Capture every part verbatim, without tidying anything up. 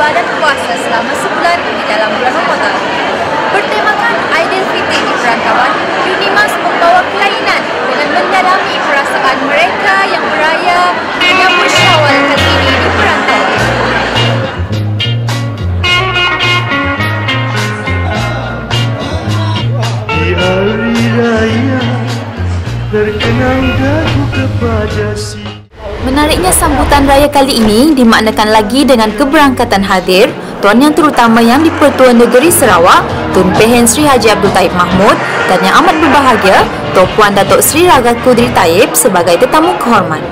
ibadat puasa selama sebulan di dalam bulan Ramadan. Bertemakan Aidilfitri di perantauan, Unimas membawa kelainan dengan mendalami perasaan mereka yang beraya menyambut Syawal kali ini di perantauan. Di hari raya terkenang daku kepada si. Menariknya sambutan raya kali ini dimaknakan lagi dengan keberangkatan hadir Tuan Yang Terutama Yang di-Pertuan Negeri Sarawak, Tun Pehen Sri Haji Abdul Taib Mahmud, dan yang amat berbahagia Tuan Puan Datuk Sri Raga Kudri Taib sebagai tetamu kehormat.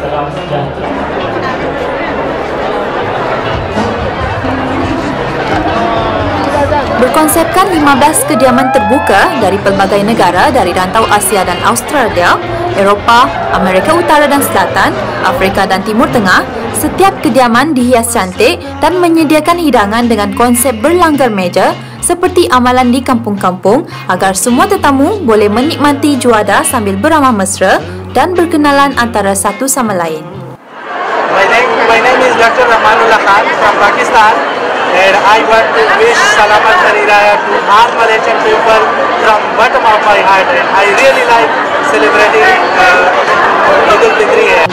Berkonsepkan lima belas kediaman terbuka dari pelbagai negara dari rantau Asia dan Australia, Eropah, Amerika Utara dan Selatan, Afrika dan Timur Tengah, setiap kediaman dihias cantik dan menyediakan hidangan dengan konsep berlanggar meja seperti amalan di kampung-kampung agar semua tetamu boleh menikmati juada sambil beramah mesra dan berkenalan antara satu sama lain. My name, my name is Doctor Rahmanullah Khan from Pakistan, and I want to wish Salamat Hari Raya to all Malaysian people from bottom of my heart. And I really like celebrating uh, Idul Fitri here.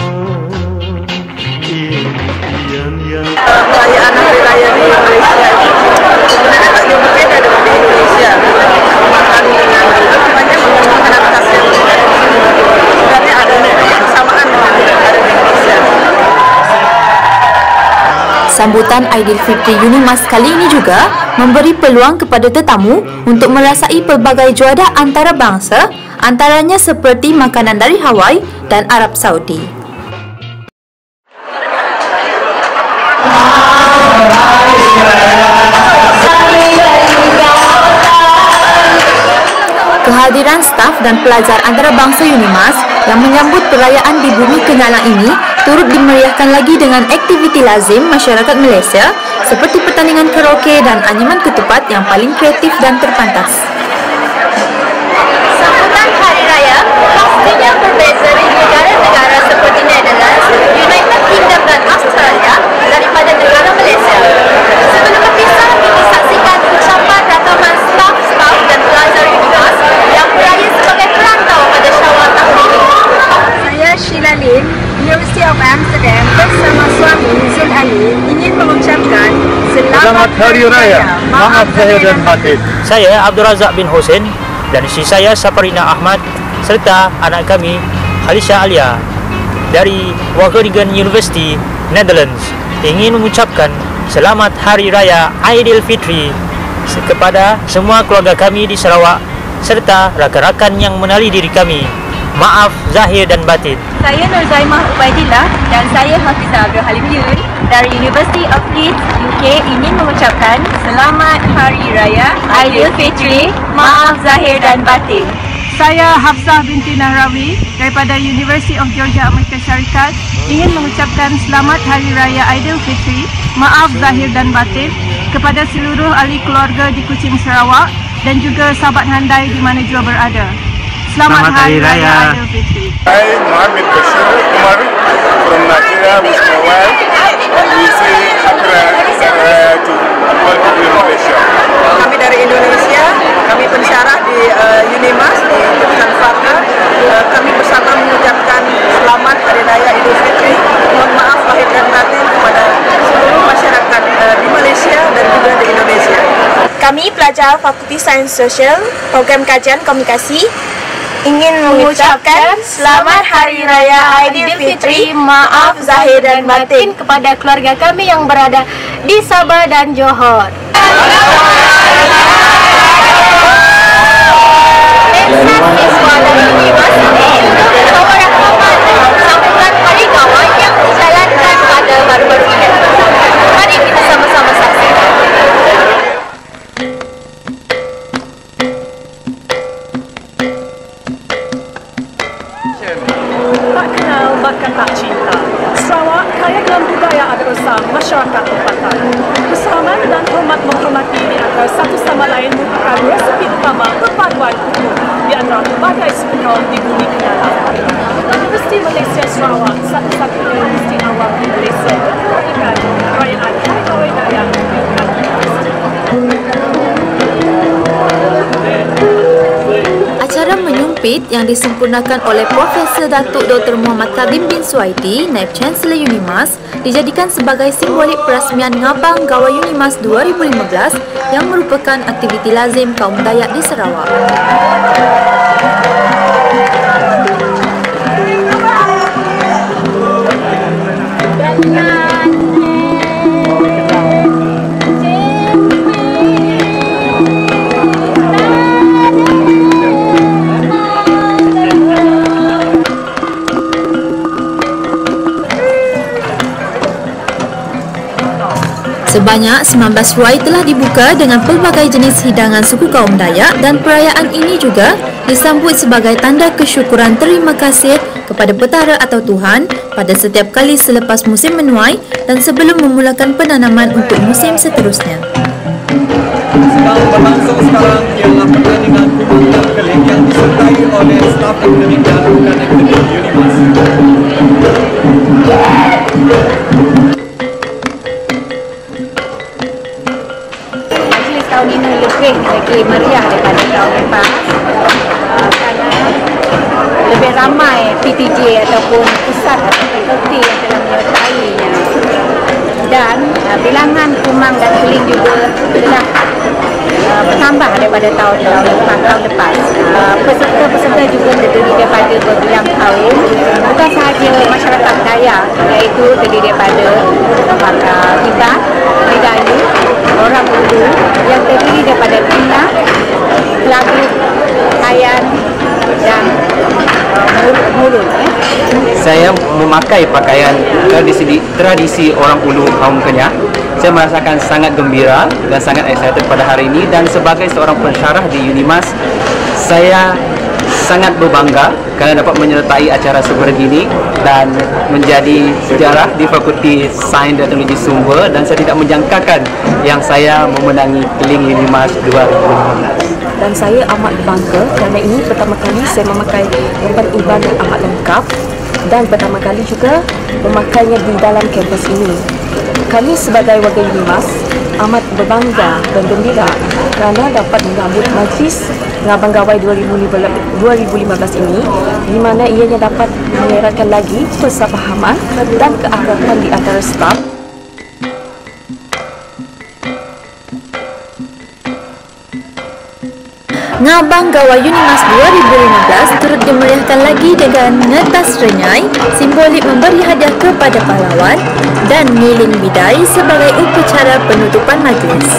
Perayaan Hari Raya di Malaysia sebenarnya tak jauh berbeda dengan di Indonesia. Makan dengan banyak menggunakan adaptasi. Sebenarnya ada kesamaan dengan negara di Indonesia. Sambutan Aidilfitri Unimas kali ini juga memberi peluang kepada tetamu untuk merasai pelbagai juada antarabangsa, antaranya seperti makanan dari Hawaii dan Arab Saudi. Kehadiran staf dan pelajar antarabangsa Unimas yang menyambut perayaan di Bumi Kenyalang ini turut dimeriahkan lagi dengan aktiviti lazim masyarakat Malaysia seperti pertandingan karaoke dan anyaman ketupat yang paling kreatif dan terpantas. Sambutan Hari Raya pastinya berbeza di negara-negara seperti Netherlands, United Kingdom dan Australia daripada negara Malaysia. Sebelum berpisah, kita saksikan ucapan rakaman staf-staf dan pelajar Unimas yang berada sebagai perantau pada Syawal tahun ini. Saya Sheila Lim, University of Amsterdam bersama suami Zul Ali ingin mengucapkan Selamat Hari Raya, maaf zahir dan batin. Saya Abdul Razak bin Hussein dan isteri saya Saparina Ahmad serta anak kami Khalisha Alia dari Wageningen University, Netherlands ingin mengucapkan Selamat Hari Raya Aidilfitri kepada semua keluarga kami di Sarawak serta rakan-rakan yang mengenali diri kami. Maaf zahir dan batin. Saya Nurzaimah Ubaidillah dan saya Hafizah Abdul Halim Yun dari University of Leeds, U K ingin mengucapkan Selamat Hari Raya Aidilfitri, maaf zahir dan batin. Saya Hafsah binti Nahrawi daripada University of Georgia Amerika Syarikat ingin mengucapkan Selamat Hari Raya Aidilfitri, maaf zahir dan batin kepada seluruh ahli keluarga di Kuching, Sarawak dan juga sahabat handai di mana jua berada. Selamat, Selamat Hari Raya, Raya Aidilfitri. Hi, Mohammed Bashir Kumar from Nigeria with my wife. We say Happy Raya to all people in Malaysia. Kami dari Indonesia, kami pensyarah di uh, Unimas di Jurusan Fakta. Uh, kami bersama mengucapkan Selamat Hari Raya Idul Fitri. Mohon maaf lahir dan batin kepada seluruh masyarakat uh, di Malaysia dan juga di Indonesia. Kami pelajar Fakulti Sains Sosial, Program Kajian Komunikasi ingin mengucapkan Selamat Hari Raya Aidilfitri, maaf zahir dan batin kepada keluarga kami yang berada di Sabah dan Johor. Sambutan Hari Kawan yang dijalankan pada baru-baru ini. Mari kita sama-sama saksikan. Tak kenal bahkan tak cinta. Sarawak kaya dalam budaya adat usaha masyarakat tempatan. Kesamaan dan hormat menghormati di antara satu sama lain merupakan resepi utama perpaduan kukuh di antara berbagai suku kaum di Bumi Kenyalang. Universiti Malaysia Sarawak, satu-satunya universiti awam di Malaysia, mengadakan perayaan Hari Raya Rapid yang disempurnakan oleh Profesor Datuk Doktor Muhammad Kadim bin Suwaidi, Naib Chancellor UNIMAS, dijadikan sebagai simbolik perasmian Ngabang Gawai UNIMAS dua ribu lima belas yang merupakan aktiviti lazim kaum Dayak di Sarawak. Sebanyak sembilan belas ruai telah dibuka dengan pelbagai jenis hidangan suku kaum Dayak dan perayaan ini juga disambut sebagai tanda kesyukuran terima kasih kepada Petara atau Tuhan pada setiap kali selepas musim menuai dan sebelum memulakan penanaman untuk musim seterusnya. Sedang berlangsung sekarang ialah pertandingan kumang dan keling yang disertai oleh staf akademik dan bukan akademik UNIMAS. Tahun ini lebih lagi meriah daripada tahun lepas uh, kerana lebih ramai P T J ataupun pusat atau fakulti yang telah menyertainya, dan uh, bilangan kumang dan keling juga telah uh, bertambah daripada tahun-tahun lepas. Tahun lepas uh, peserta-peserta juga terdiri daripada berbilang kaum, bukan sahaja masyarakat Dayak, iaitu terdiri daripada uh, Iban, Medayu, orang Ulu yang terdiri daripada Bina, Kelabu, Kayan dan Murun. Eh. Saya memakai pakaian tradisi tradisi orang Ulu kaum Kenyah. Saya merasakan sangat gembira dan sangat excited pada hari ini, dan sebagai seorang pensyarah di UNIMAS, saya sangat berbangga kerana dapat menyertai acara seperti ini dan menjadi sejarah di Fakulti Sains dan Teknologi Sumber, dan saya tidak menjangkakan yang saya memenangi keling UNIMAS dua ribu lima belas. Dan saya amat bangga kerana ini pertama kali saya memakai lembar Iban yang amat lengkap dan pertama kali juga memakainya di dalam kampus ini. Kami sebagai warga UNIMAS amat berbangga dan gembira kerana dapat menyambut majlis Ngabang Gawai dua ribu lima belas ini, di mana ianya dapat mengeratkan lagi persafahaman dan keakraban di antara staf. Ngabang Gawai UNIMAS dua ribu lima belas turut dimeriahkan lagi dengan ngetas renyai, simbolik memberi hadiah kepada pahlawan, dan ngiling bidai sebagai upacara penutupan majlis.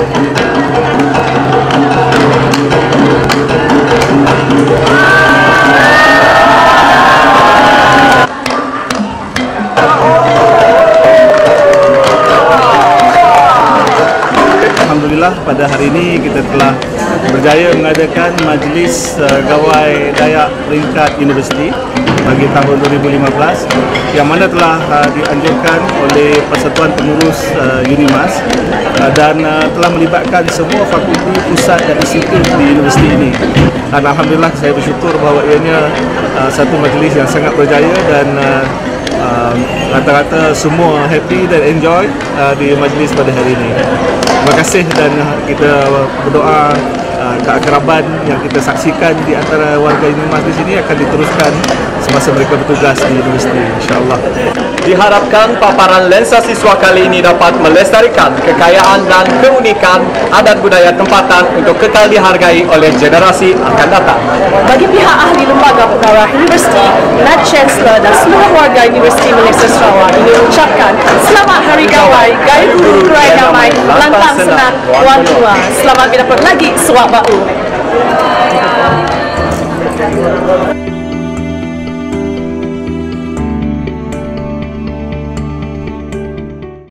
Alhamdulillah, pada hari ini kita telah berjaya mengadakan majlis uh, Gawai Dayak peringkat universiti bagi tahun dua ribu lima belas yang mana telah uh, dianjurkan oleh Persatuan Pengurus uh, UNIMAS uh, dan uh, telah melibatkan semua fakulti, pusat dan institut di universiti ini. Dan Alhamdulillah, saya bersyukur bahawa ianya uh, satu majlis yang sangat berjaya dan uh, uh, rata-rata semua happy dan enjoy uh, di majlis pada hari ini. Terima kasih, dan kita berdoa uh, keakraban yang kita saksikan di antara warga UNIMAS di sini akan diteruskan semasa mereka bertugas di universiti, insya-Allah. Diharapkan paparan lensa siswa kali ini dapat melestarikan kekayaan dan keunikan adat budaya tempatan untuk kekal dihargai oleh generasi akan datang. Bagi pihak ahli lembaga pengarah universiti, Naib Chancellor dan seluruh warga Universiti Malaysia Sarawak ingin mengucapkan Selamat Hari Gawai, Gaya Guru Gerai Damai, Lantang Senang, Tuan Tua. Selamat berdapat lagi Suak Bau.